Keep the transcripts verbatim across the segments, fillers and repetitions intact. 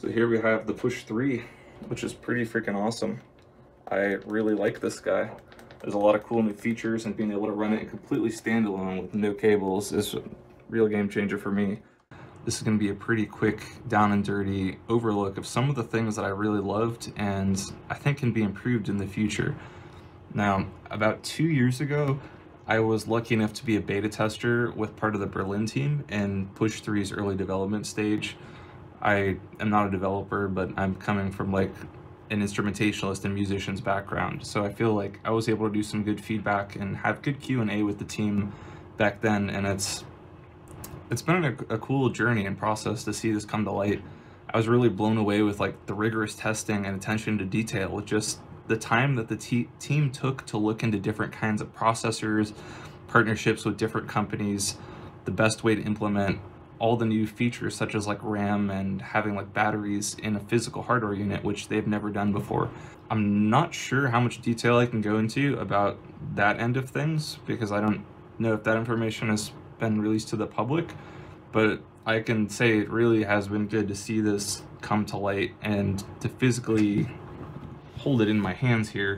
So here we have the Push three, which is pretty freaking awesome. I really like this guy. There's a lot of cool new features, and being able to run it completely standalone with no cables is a real game changer for me. This is going to be a pretty quick, down and dirty overlook of some of the things that I really loved and I think can be improved in the future. Now, about two years ago, I was lucky enough to be a beta tester with part of the Berlin team in Push three's early development stage. I am not a developer, but I'm coming from like an instrumentationalist and musician's background, so I feel like I was able to do some good feedback and have good Q and A with the team back then, and it's it's been a, a cool journey and process to see this come to light. I was really blown away with like the rigorous testing and attention to detail, with just the time that the te team took to look into different kinds of processors, partnerships with different companies, the best way to implement all the new features such as like RAM and having like batteries in a physical hardware unit, which they've never done before. I'm not sure how much detail I can go into about that end of things because I don't know if that information has been released to the public, but I can say it really has been good to see this come to light and to physically hold it in my hands here.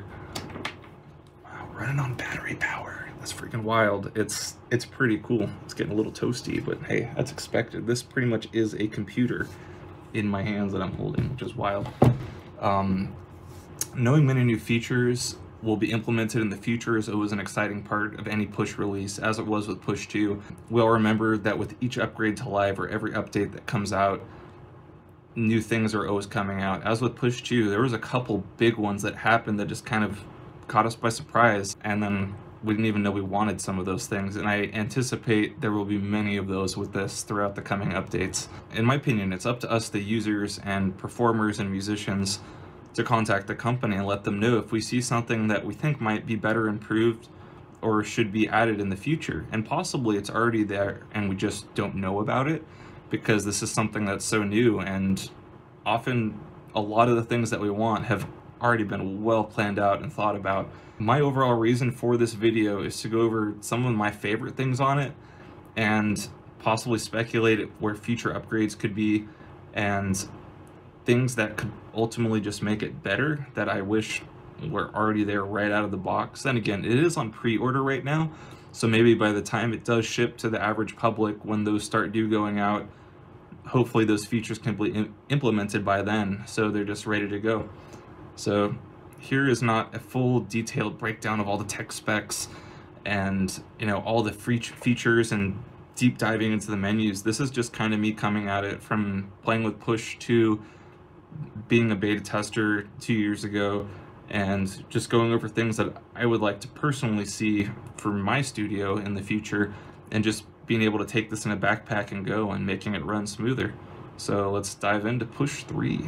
Wow, running on battery power. That's freaking wild. It's it's pretty cool. It's getting a little toasty, but hey, that's expected. This pretty much is a computer in my hands that I'm holding, which is wild. Um, knowing many new features will be implemented in the future is always an exciting part of any Push release, as it was with Push two. We'll remember that with each upgrade to live or every update that comes out, new things are always coming out. As with Push two, there was a couple big ones that happened that just kind of caught us by surprise, and then we didn't even know we wanted some of those things, and I anticipate there will be many of those with this throughout the coming updates. In my opinion, it's up to us, the users and performers and musicians, to contact the company and let them know if we see something that we think might be better improved or should be added in the future. And possibly it's already there and we just don't know about it, because this is something that's so new, and often a lot of the things that we want have already been well planned out and thought about. My overall reason for this video is to go over some of my favorite things on it and possibly speculate where future upgrades could be and things that could ultimately just make it better that I wish were already there right out of the box. Then again, it is on pre-order right now, so maybe by the time it does ship to the average public, when those start due going out, hopefully those features can be implemented by then, so they're just ready to go. So here is not a full detailed breakdown of all the tech specs and, you know, all the free features and deep diving into the menus. This is just kind of me coming at it from playing with Push to being a beta tester two years ago, and just going over things that I would like to personally see for my studio in the future, and just being able to take this in a backpack and go and making it run smoother. So let's dive into Push three.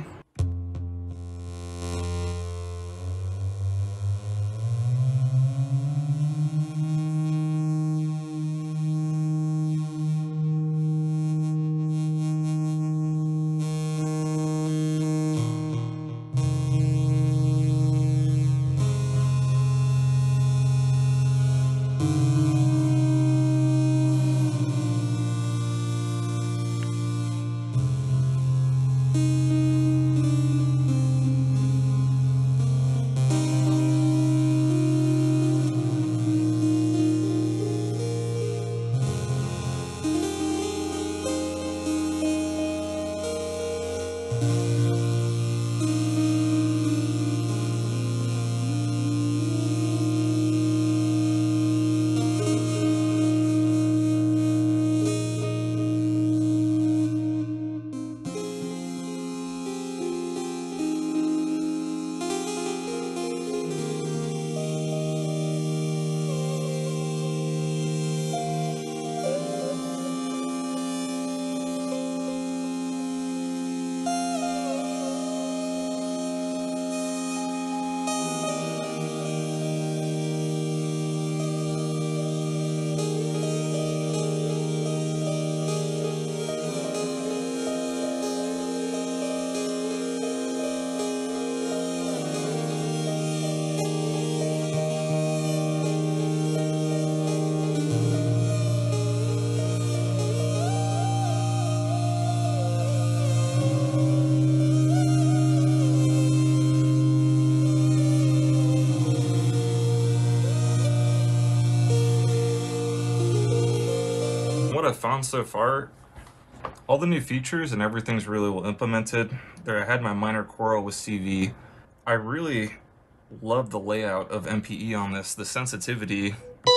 I've found so far, all the new features and everything's really well implemented. There, I had my minor quarrel with C V. I really love the layout of M P E on this, the sensitivity.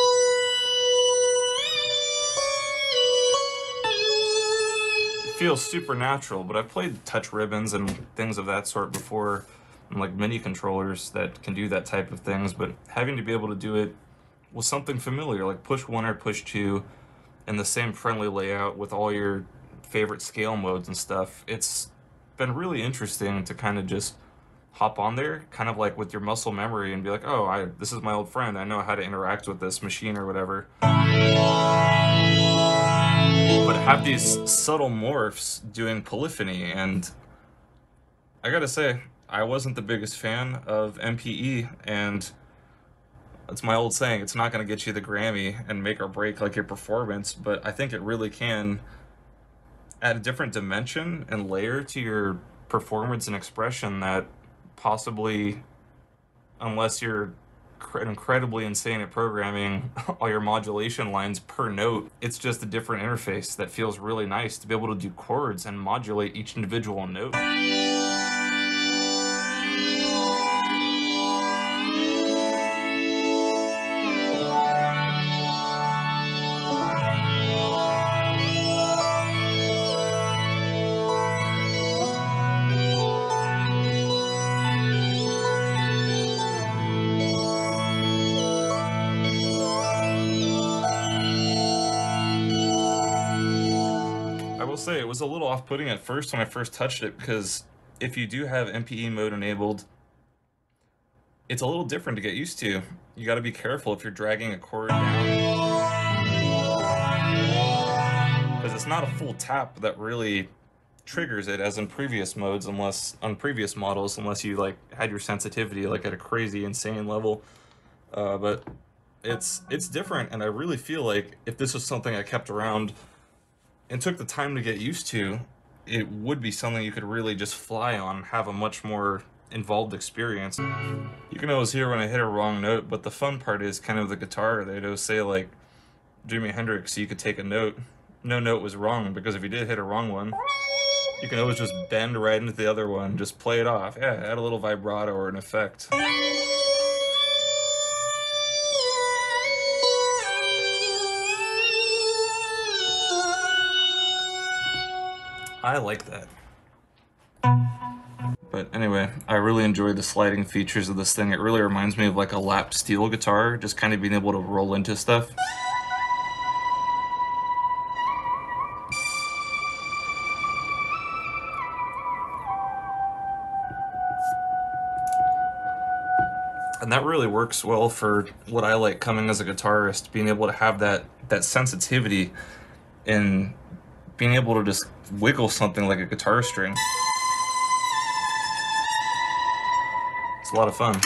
It feels super natural, but I've played touch ribbons and things of that sort before, and like MIDI controllers that can do that type of things, but having to be able to do it with something familiar, like push one or push two, and the same friendly layout with all your favorite scale modes and stuff, it's been really interesting to kind of just hop on there, kind of like with your muscle memory, and be like, oh, I this is my old friend, I know how to interact with this machine or whatever. But have these subtle morphs doing polyphony, and I gotta say, I wasn't the biggest fan of M P E, and it's my old saying, it's not going to get you the Grammy and make or break like your performance, but I think it really can add a different dimension and layer to your performance and expression that possibly, unless you're incredibly insane at programming all your modulation lines per note, it's just a different interface that feels really nice to be able to do chords and modulate each individual note. I will say it was a little off-putting at first when I first touched it, because if you do have M P E mode enabled, it's a little different to get used to. You got to be careful if you're dragging a chord down, because it's not a full tap that really triggers it as in previous modes, unless on previous models, unless you like had your sensitivity like at a crazy insane level. Uh, but it's it's different, and I really feel like if this was something I kept around and took the time to get used to, it would be something you could really just fly on, have a much more involved experience. You can always hear when I hit a wrong note, but the fun part is kind of the guitar. They'd always say like Jimi Hendrix, you could take a note, no note was wrong, because if you did hit a wrong one, you can always just bend right into the other one, just play it off. Yeah, add a little vibrato or an effect. I like that. But anyway, I really enjoy the sliding features of this thing. It really reminds me of like a lap steel guitar, just kind of being able to roll into stuff. And that really works well for what I like coming as a guitarist, being able to have that, that sensitivity in being able to just wiggle something like a guitar string. It's a lot of fun.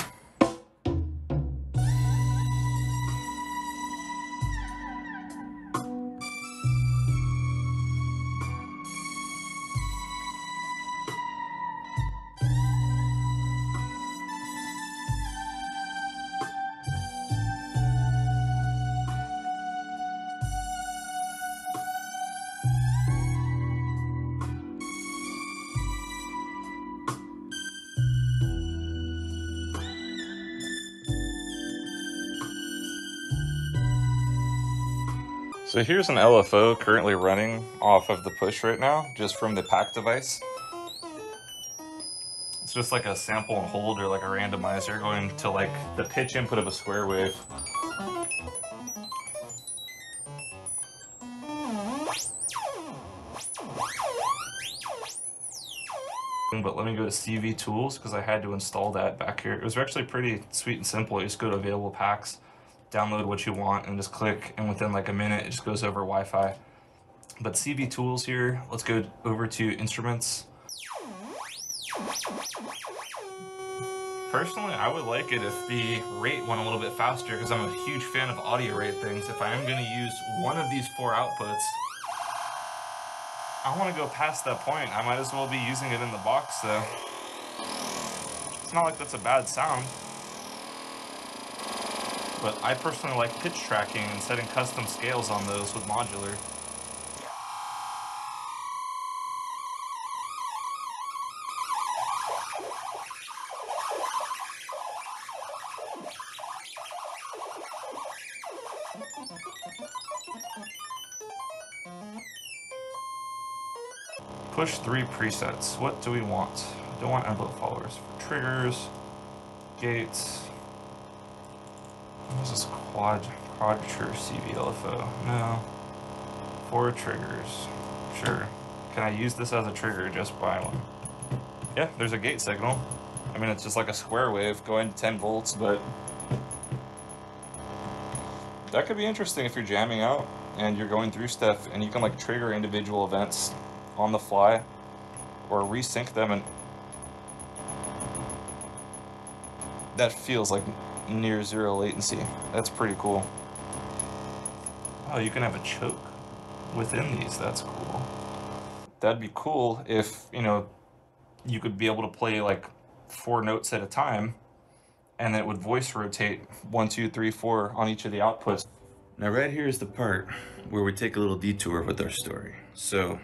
So here's an L F O currently running off of the Push right now, just from the pack device. It's just like a sample and hold, or like a randomizer going to like the pitch input of a square wave. But let me go to C V Tools, because I had to install that back here. It was actually pretty sweet and simple. You just go to available packs, download what you want, and just click, and within like a minute it just goes over Wi-Fi. But C V Tools here, let's go over to Instruments. Personally, I would like it if the rate went a little bit faster, because I'm a huge fan of audio rate things. If I am going to use one of these four outputs, I want to go past that point. I might as well be using it in the box, so it's not like that's a bad sound. But I personally like pitch tracking and setting custom scales on those with modular. Push three presets. What do we want? I don't want envelope followers. For triggers, gates. What is this quad quadrature C V L F O? No. Four triggers. Sure. Can I use this as a trigger? Just buy one. Yeah, there's a gate signal. I mean, it's just like a square wave going to ten volts, but that could be interesting if you're jamming out and you're going through stuff and you can like trigger individual events on the fly or resync them, and that feels like near zero latency. That's pretty cool. Oh, you can have a choke within these. That's cool. That'd be cool if, you know, you could be able to play like four notes at a time and then it would voice rotate one, two, three, four on each of the outputs. Now right here is the part where we take a little detour with our story. So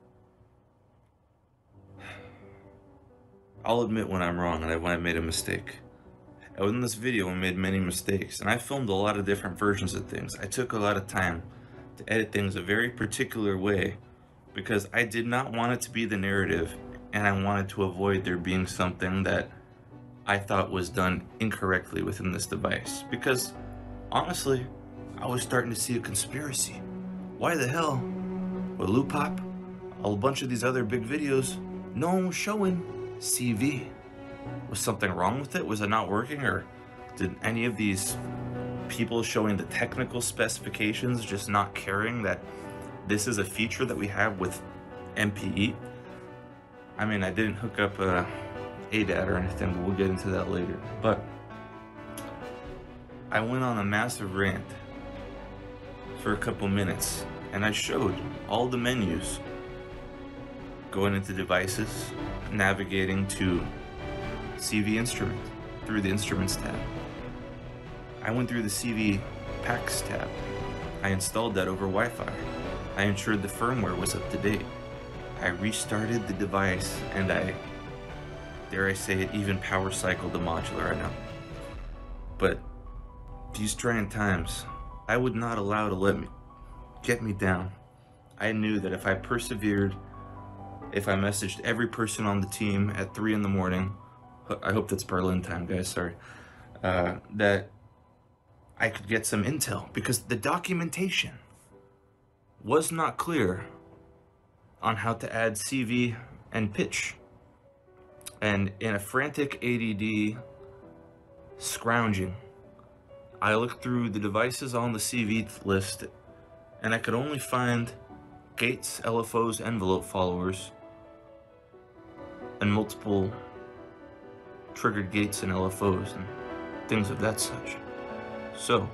I'll admit when I'm wrong and when I made a mistake. And in this video I made many mistakes, and I filmed a lot of different versions of things. I took a lot of time to edit things a very particular way because I did not want it to be the narrative, and I wanted to avoid there being something that I thought was done incorrectly within this device. Because honestly, I was starting to see a conspiracy. Why the hell? With Loopop, a bunch of these other big videos, no one was showing C V. Was something wrong with it? Was it not working? Or did any of these people showing the technical specifications just not caring that this is a feature that we have with M P E? I mean, I didn't hook up a A D A T or anything, but we'll get into that later. But I went on a massive rant for a couple minutes, and I showed all the menus, going into devices, navigating to C V instrument through the instruments tab. I went through the C V packs tab. I installed that over Wi-Fi. I ensured the firmware was up to date. I restarted the device, and I, dare I say it, even power cycled the modular. I know. But these trying times, I would not allow to let me get me down. I knew that if I persevered, if I messaged every person on the team at three in the morning, I hope that's Berlin time, guys, sorry, uh, that I could get some intel, because the documentation was not clear on how to add C V and pitch. And in a frantic A D D scrounging, I looked through the devices on the C V list, and I could only find gates, L F Os, envelope followers, and multiple triggered gates and L F Os and things of that such. So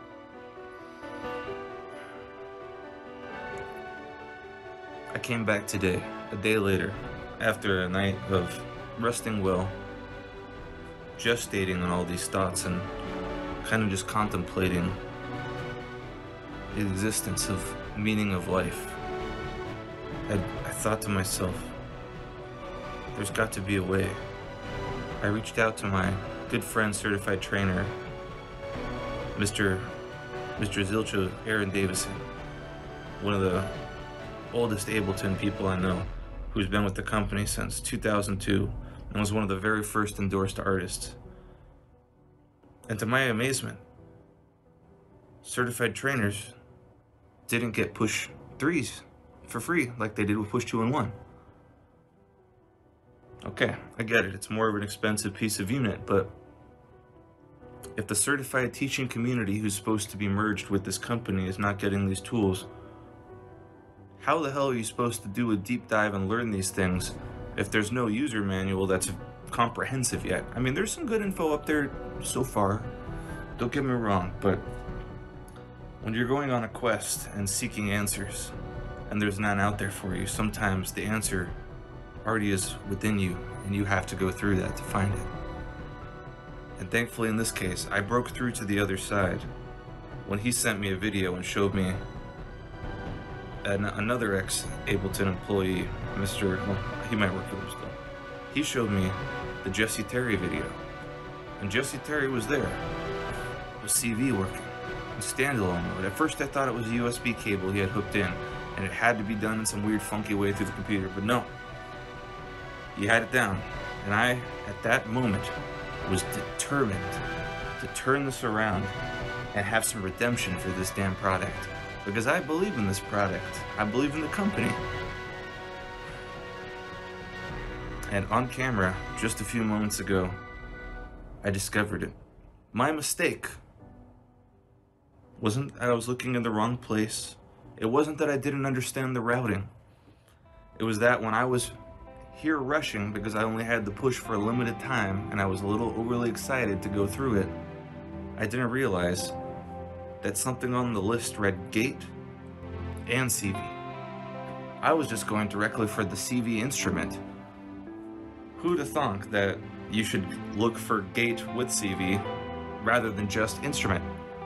I came back today, a day later, after a night of resting well, gestating on all these thoughts and kind of just contemplating the existence of meaning of life. I, I thought to myself, there's got to be a way. I reached out to my good friend, certified trainer, Mister Mister Zilcho Aaron Davison, one of the oldest Ableton people I know, who's been with the company since two thousand two and was one of the very first endorsed artists. And to my amazement, certified trainers didn't get push threes for free like they did with push two and one. Okay, I get it, it's more of an expensive piece of unit, but if the certified teaching community who's supposed to be merged with this company is not getting these tools, how the hell are you supposed to do a deep dive and learn these things if there's no user manual that's comprehensive yet? I mean, there's some good info up there so far, don't get me wrong, but when you're going on a quest and seeking answers and there's none out there for you, sometimes the answer already is within you and you have to go through that to find it. And thankfully in this case, I broke through to the other side when he sent me a video and showed me an, another ex-Ableton employee, Mister well, he might work for them still. He showed me the Jesse Terry video, and Jesse Terry was there with C V working in standalone mode. At first I thought it was a U S B cable he had hooked in, and it had to be done in some weird funky way through the computer, but no. You had it down, and I, at that moment, was determined to turn this around and have some redemption for this damn product. Because I believe in this product. I believe in the company. And on camera, just a few moments ago, I discovered it. My mistake wasn't that I was looking in the wrong place. It wasn't that I didn't understand the routing. It was that when I was here rushing, because I only had the push for a limited time and I was a little overly excited to go through it, I didn't realize that something on the list read gate and C V. I was just going directly for the C V instrument. Who'd have thunk that you should look for gate with C V rather than just instrument?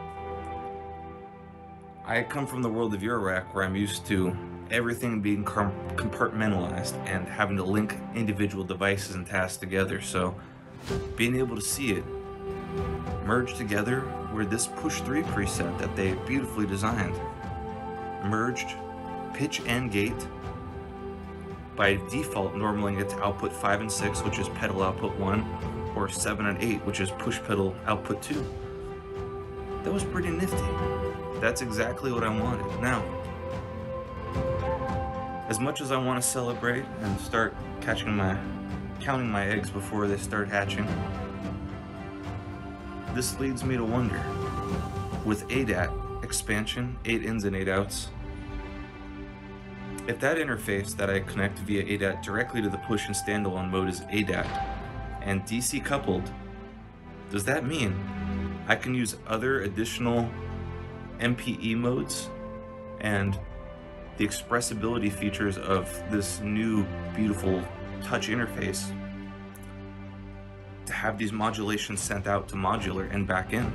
I come from the world of Eurorack, where I'm used to everything being compartmentalized and having to link individual devices and tasks together, so being able to see it merged together where this push three preset that they beautifully designed merged pitch and gate. By default, normally it's output five and six, which is pedal output one, or seven and eight, which is push pedal output two. That was pretty nifty. That's exactly what I wanted. Now, as much as I want to celebrate and start catching my, counting my eggs before they start hatching, this leads me to wonder, with A D A T expansion, eight ins and eight outs, if that interface that I connect via A D A T directly to the push and standalone mode is A D A T and D C coupled, does that mean I can use other additional M P E modes and the expressibility features of this new beautiful touch interface to have these modulations sent out to modular and back in?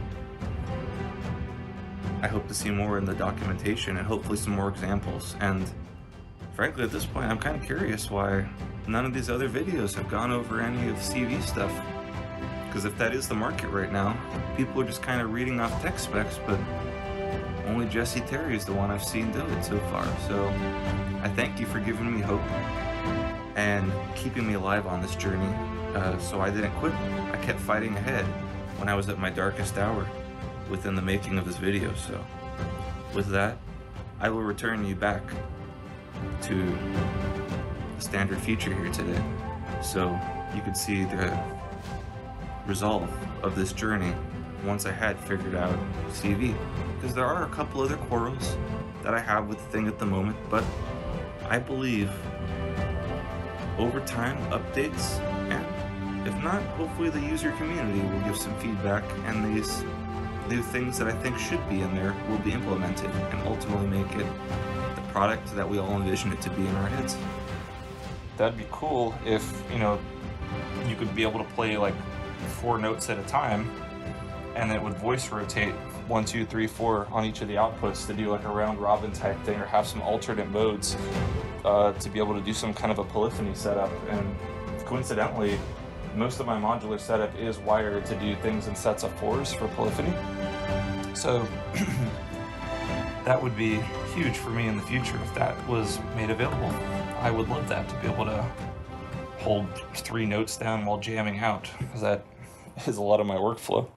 I hope to see more in the documentation and hopefully some more examples. And frankly, at this point, I'm kind of curious why none of these other videos have gone over any of the C V stuff. Because if that is the market right now, people are just kind of reading off tech specs, but only Jesse Terry is the one I've seen do it so far. So I thank you for giving me hope and keeping me alive on this journey. Uh, so I didn't quit. I kept fighting ahead when I was at my darkest hour within the making of this video. So with that, I will return you back to the standard feature here today, so you could see the resolve of this journey once I had figured out C V. Because there are a couple other quarrels that I have with the thing at the moment, but I believe over time, updates, and if not, hopefully the user community will give some feedback, and these new things that I think should be in there will be implemented and ultimately make it the product that we all envision it to be in our heads. That'd be cool if, you know, you could be able to play like four notes at a time, and it would voice rotate one, two, three, four on each of the outputs to do like a round robin type thing, or have some alternate modes uh, to be able to do some kind of a polyphony setup. And coincidentally, most of my modular setup is wired to do things in sets of fours for polyphony. So that would be huge for me in the future if that was made available. I would love that, to be able to hold three notes down while jamming out, because that is a lot of my workflow.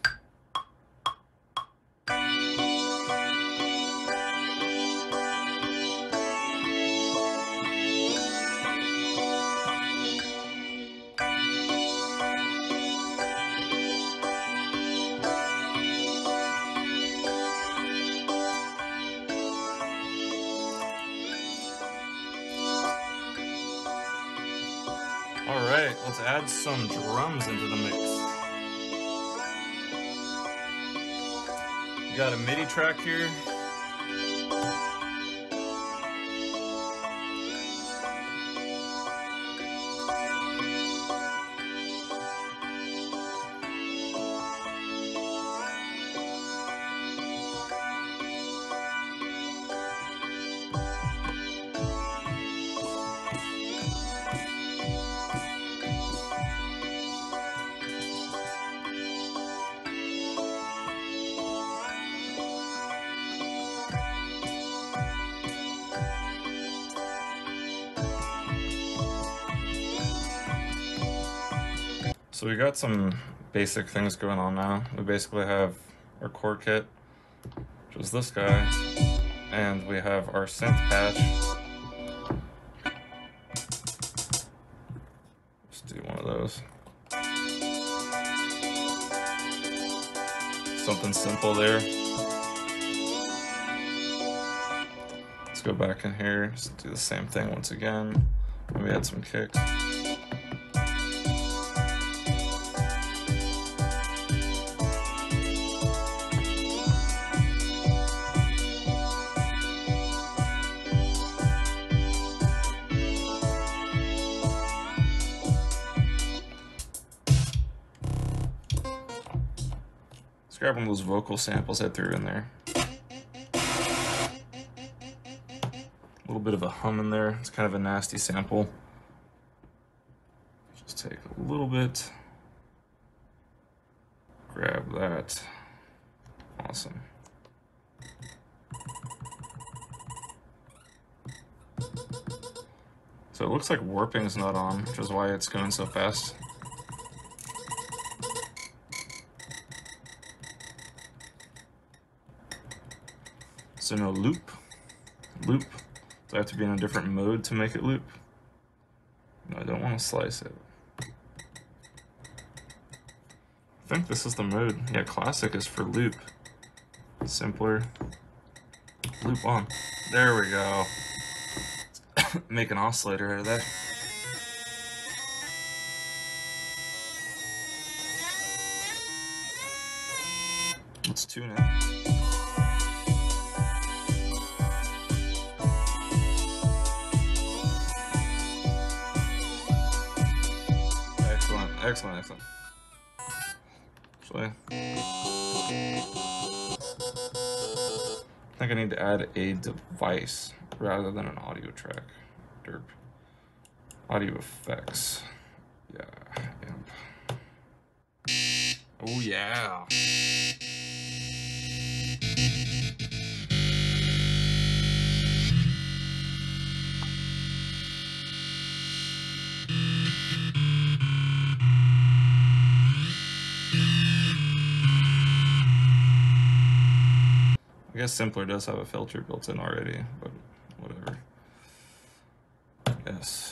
Alright, let's add some drums into the mix. Got a MIDI track here. So we got some basic things going on now. We basically have our core kit, which is this guy, and we have our synth patch. Let's do one of those. Something simple there. Let's go back in here, just do the same thing once again. Maybe add some kicks. Let's grab one of those vocal samples I threw in there. A little bit of a hum in there. It's kind of a nasty sample. Just take a little bit. Grab that. Awesome. So it looks like warping's not on, which is why it's going so fast. So no loop. Loop. Do I have to be in a different mode to make it loop? No, I don't want to slice it. I think this is the mode. Yeah, classic is for loop. Simpler. Loop on. There we go. Make an oscillator out of that. Let's tune it. Excellent, excellent. Actually, I think I need to add a device rather than an audio track. Derp. Audio effects. Yeah. Amp. Oh yeah. I guess Simpler does have a filter built in already, but whatever. Yes.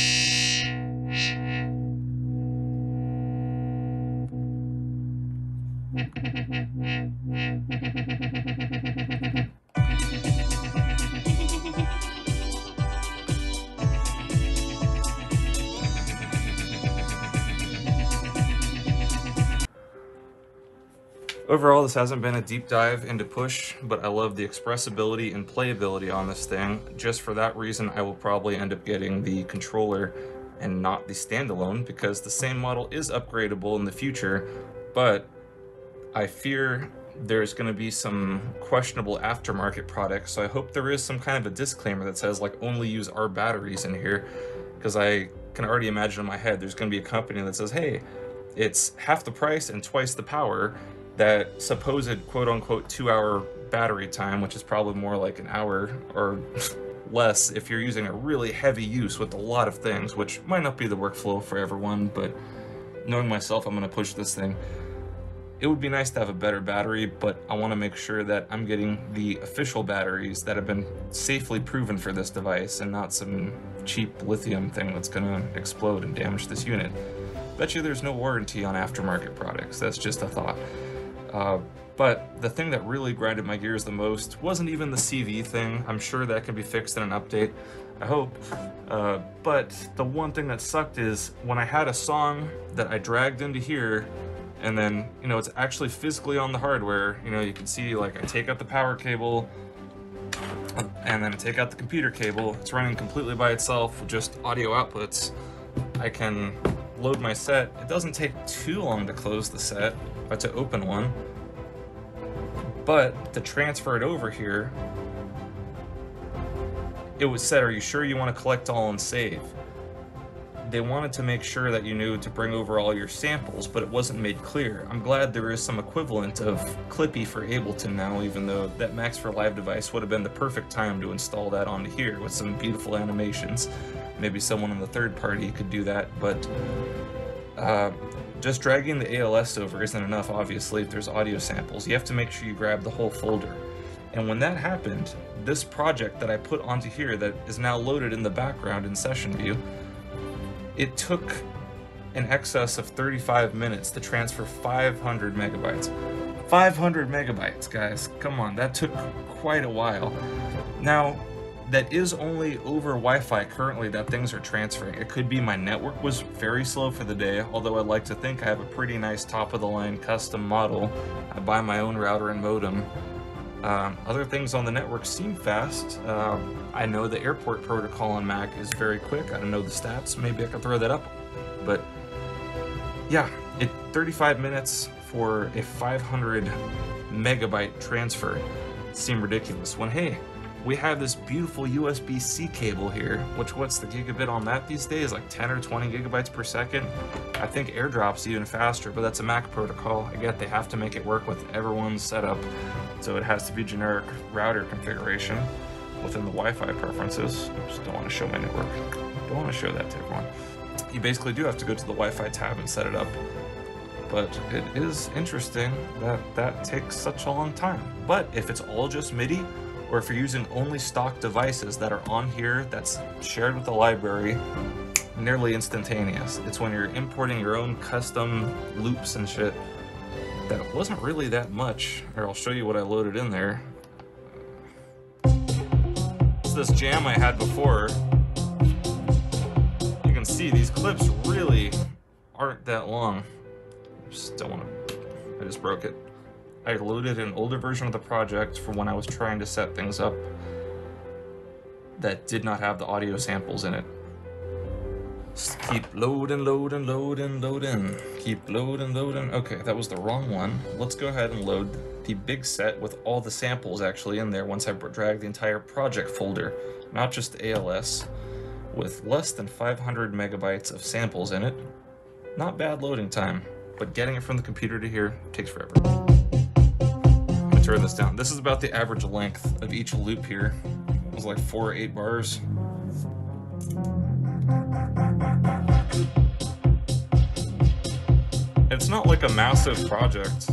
Overall, this hasn't been a deep dive into Push, but I love the expressibility and playability on this thing. Just for that reason, I will probably end up getting the controller and not the standalone, because the same model is upgradable in the future, but I fear there's going to be some questionable aftermarket products, so I hope there is some kind of a disclaimer that says, like, only use our batteries in here, because I can already imagine in my head there's going to be a company that says, hey, it's half the price and twice the power. That supposed quote-unquote two-hour battery time, which is probably more like an hour or less if you're using a really heavy use with a lot of things, which might not be the workflow for everyone, but knowing myself, I'm going to push this thing. It would be nice to have a better battery, but I want to make sure that I'm getting the official batteries that have been safely proven for this device and not some cheap lithium thing that's going to explode and damage this unit. Bet you there's no warranty on aftermarket products. That's just a thought. Uh, but the thing that really grinded my gears the most wasn't even the C V thing. I'm sure that can be fixed in an update, I hope. Uh, but the one thing that sucked is when I had a song that I dragged into here, and then, you know, it's actually physically on the hardware. You know, you can see, like, I take out the power cable, and then I take out the computer cable. It's running completely by itself with just audio outputs. I can load my set. It doesn't take too long to close the set, or to open one, but to transfer it over here, it was said, are you sure you want to collect all and save? They wanted to make sure that you knew to bring over all your samples, but it wasn't made clear. I'm glad there is some equivalent of Clippy for Ableton now, even though that Max for Live device would have been the perfect time to install that onto here with some beautiful animations. Maybe someone in the third party could do that, but uh, just dragging the A L S over isn't enough, obviously, if there's audio samples. You have to make sure you grab the whole folder. And when that happened, this project that I put onto here that is now loaded in the background in session view, it took in excess of thirty-five minutes to transfer five hundred megabytes. five hundred megabytes, guys. Come on, that took quite a while. Now, that is only over Wi-Fi currently that things are transferring. It could be my network was very slow for the day, although I'd like to think I have a pretty nice top-of-the-line custom model. I buy my own router and modem. Um, other things on the network seem fast. Uh, I know the airport protocol on Mac is very quick. I don't know the stats. Maybe I could throw that up. But yeah, it thirty-five minutes for a five hundred megabyte transfer seemed ridiculous. When hey, we have this beautiful U S B C cable here, which what's the gigabit on that these days? Like ten or twenty gigabytes per second? I think AirDrop's even faster, but that's a Mac protocol. I get they have to make it work with everyone's setup, so it has to be generic router configuration within the Wi-Fi preferences. Oops, don't want to show my network. Don't want to show that to everyone. You basically do have to go to the Wi-Fi tab and set it up. But it is interesting that that takes such a long time. But if it's all just MIDI, or if you're using only stock devices that are on here that's shared with the library, nearly instantaneous. It's when you're importing your own custom loops and shit that it wasn't really that much. Or I'll show you what I loaded in there. It's this jam I had before. You can see these clips really aren't that long. Just don't want to, I just broke it. I loaded an older version of the project for when I was trying to set things up that did not have the audio samples in it. Just keep loading, loading, loading, loading. Keep loading, loading. Okay, that was the wrong one. Let's go ahead and load the big set with all the samples actually in there once I drag the entire project folder, not just the A L S, with less than five hundred megabytes of samples in it. Not bad loading time, but getting it from the computer to here takes forever. I'm gonna turn this down. This is about the average length of each loop here. It was like four or eight bars. It's not like a massive project.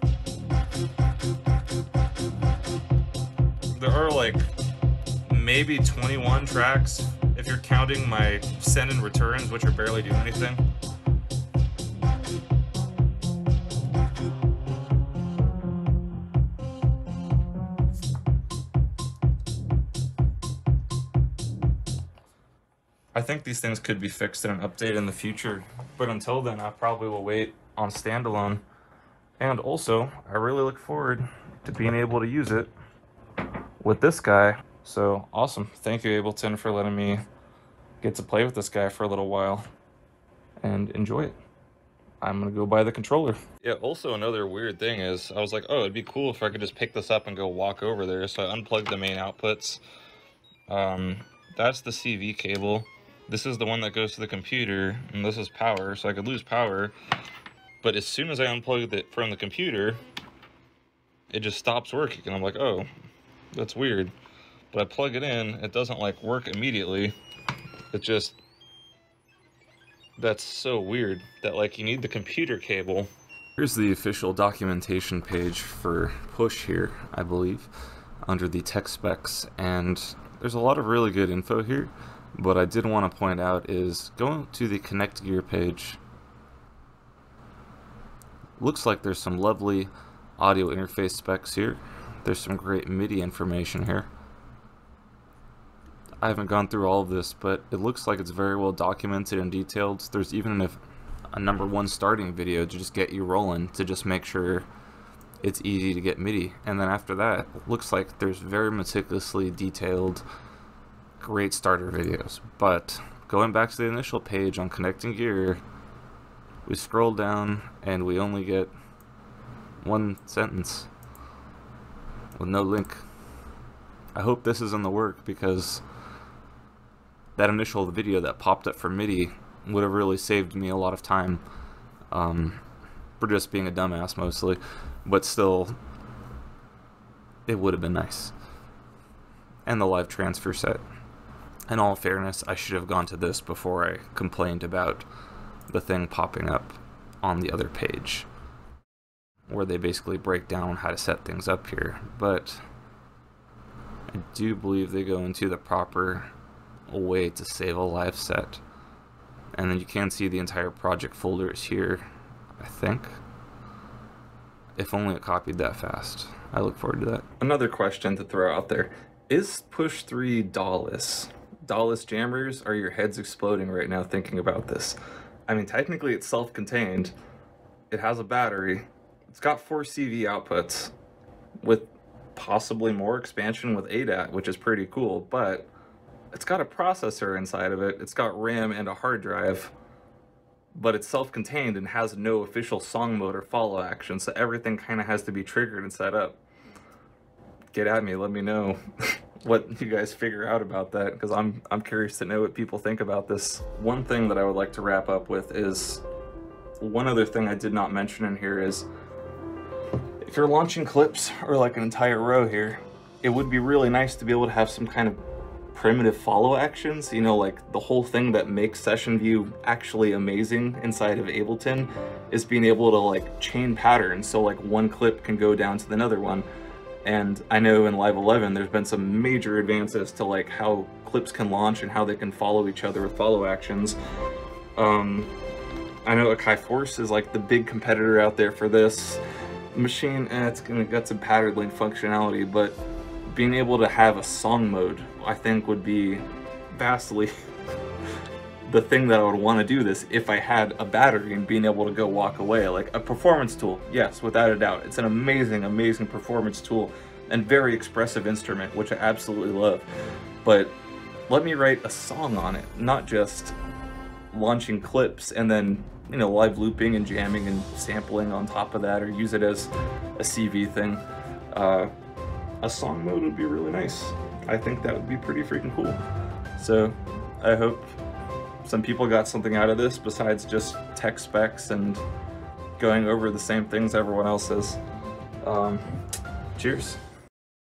There are like maybe twenty-one tracks if you're counting my send and returns, which are barely doing anything. I think these things could be fixed in an update in the future, but until then I probably will wait on standalone. And also, I really look forward to being able to use it with this guy. So awesome. Thank you, Ableton, for letting me get to play with this guy for a little while and enjoy it. I'm gonna go buy the controller. Yeah, also another weird thing is I was like, oh, it'd be cool if I could just pick this up and go walk over there. So I unplugged the main outputs. Um, that's the C V cable. This is the one that goes to the computer, and this is power, so I could lose power. But as soon as I unplug it from the computer, it just stops working, and I'm like, oh, that's weird. But I plug it in, it doesn't like work immediately. It just, that's so weird that like you need the computer cable. Here's the official documentation page for Push here, I believe, under the tech specs, and there's a lot of really good info here. What I did want to point out is going to the Connect Gear page. Looks like there's some lovely audio interface specs here. There's some great MIDI information here. I haven't gone through all of this, but it looks like it's very well documented and detailed. There's even a, a number one starting video to just get you rolling, to just make sure it's easy to get MIDI. And then after that, it looks like there's very meticulously detailed great starter videos. But going back to the initial page on Connecting Gear, we scroll down and we only get one sentence with no link. I hope this is in the work, because that initial video that popped up for MIDI would have really saved me a lot of time, um, for just being a dumbass mostly, but still it would have been nice. And the live transfer set. In all fairness, I should have gone to this before I complained about the thing popping up on the other page, where they basically break down how to set things up here. But I do believe they go into the proper way to save a live set. And then you can see the entire project folder is here, I think. If only it copied that fast. I look forward to that. Another question to throw out there. Is Push three D A W-less? D A W-less jammers, are your heads exploding right now thinking about this? I mean, technically it's self-contained. It has a battery. It's got four C V outputs with possibly more expansion with A D A T, which is pretty cool, but it's got a processor inside of it. It's got RAM and a hard drive, but it's self-contained and has no official song mode or follow action, so everything kind of has to be triggered and set up. Get at me, let me know what you guys figure out about that, because I'm, I'm curious to know what people think about this. One thing that I would like to wrap up with is, one other thing I did not mention in here is, if you're launching clips or like an entire row here, it would be really nice to be able to have some kind of primitive follow actions, you know, like the whole thing that makes session view actually amazing inside of Ableton is being able to like chain patterns, so like one clip can go down to another one. And I know in Live eleven there's been some major advances to like how clips can launch and how they can follow each other with follow actions. Um, I know Akai Force is like the big competitor out there for this. Machine, eh, it's gonna got some pattern link functionality, but being able to have a song mode, I think, would be vastly the thing that I would want to do this if I had a battery and being able to go walk away. Like a performance tool, yes, without a doubt. It's an amazing, amazing performance tool and very expressive instrument, which I absolutely love. But let me write a song on it, not just launching clips and then, you know, live looping and jamming and sampling on top of that, or use it as a C V thing. Uh, a song mode would be really nice. I think that would be pretty freaking cool. So I hope some people got something out of this besides just tech specs and going over the same things everyone else says. Um, cheers.